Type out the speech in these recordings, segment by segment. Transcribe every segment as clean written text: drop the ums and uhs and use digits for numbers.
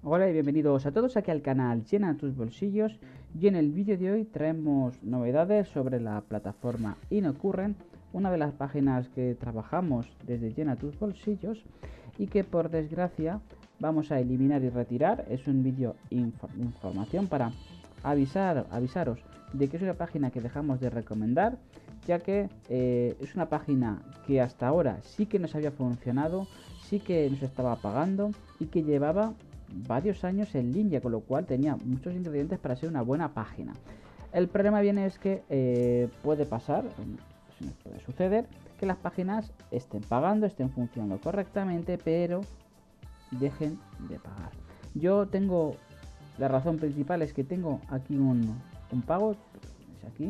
Hola y bienvenidos a todos aquí al canal Llena tus bolsillos, y en el vídeo de hoy traemos novedades sobre la plataforma InnoCurrent, una de las páginas que trabajamos desde Llena tus bolsillos y que por desgracia vamos a eliminar y retirar. Es un vídeo información para avisaros de que es una página que dejamos de recomendar, ya que es una página que hasta ahora sí que nos había funcionado, sí que nos estaba pagando y que llevaba varios años en línea, con lo cual tenía muchos ingredientes para ser una buena página. El problema viene es que puede pasar, puede suceder, que las páginas estén pagando, estén funcionando correctamente, pero dejen de pagar. Yo tengo, la razón principal es que tengo aquí un pago, es aquí,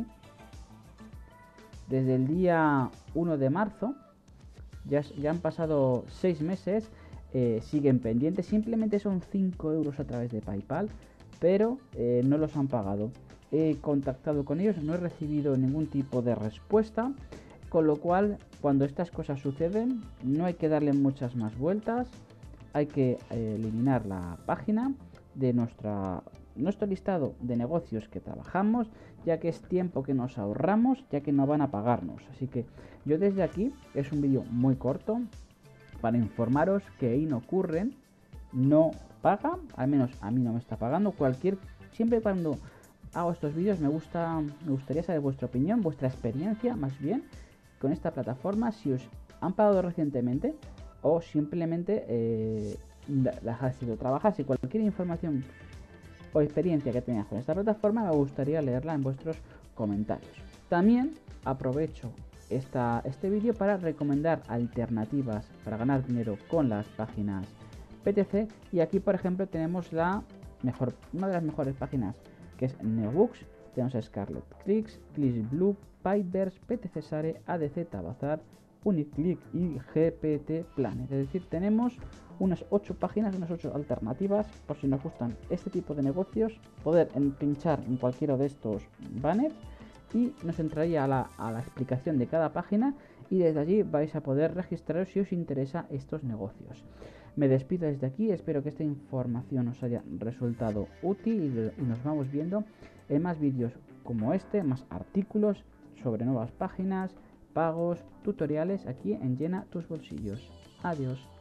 desde el día 1 de marzo, ya han pasado 6 meses. Siguen pendientes, simplemente son 5 euros a través de PayPal, pero no los han pagado. He contactado con ellos, no he recibido ningún tipo de respuesta, con lo cual cuando estas cosas suceden no hay que darle muchas más vueltas, hay que eliminar la página de nuestro listado de negocios que trabajamos, ya que es tiempo que nos ahorramos, ya que no van a pagarnos. Así que yo desde aquí, es un vídeo muy corto para informaros que InnoCurrent no paga, al menos a mí no me está pagando. Siempre cuando hago estos vídeos me gustaría saber vuestra opinión, vuestra experiencia más bien con esta plataforma, si os han pagado recientemente o simplemente las ha sido trabajar. Si cualquier información o experiencia que tengáis con esta plataforma me gustaría leerla en vuestros comentarios. También aprovecho este vídeo para recomendar alternativas para ganar dinero con las páginas PTC, y aquí por ejemplo tenemos una de las mejores páginas, que es Neobooks. Tenemos a Scarlet Clicks, ClicksBlue, Pipeverse, PTC Sare, ADC Tabazar, Uniclick y GPT Planet. Es decir, tenemos unas 8 páginas, unas 8 alternativas por si nos gustan este tipo de negocios, poder pinchar en cualquiera de estos banners y nos entraría a la explicación de cada página, y desde allí vais a poder registraros si os interesa estos negocios. Me despido desde aquí, espero que esta información os haya resultado útil y nos vamos viendo en más vídeos como este, más artículos sobre nuevas páginas, pagos, tutoriales aquí en Llena tus bolsillos. Adiós.